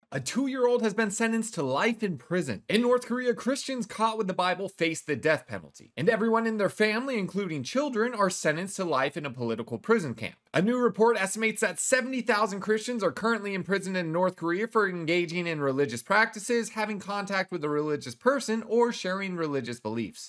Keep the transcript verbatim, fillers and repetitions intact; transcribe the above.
A two-year-old has been sentenced to life in prison. In North Korea, Christians caught with the Bible face the death penalty, and everyone in their family, including children, are sentenced to life in a political prison camp. A new report estimates that seventy thousand Christians are currently imprisoned in North Korea for engaging in religious practices, having contact with a religious person, or sharing religious beliefs.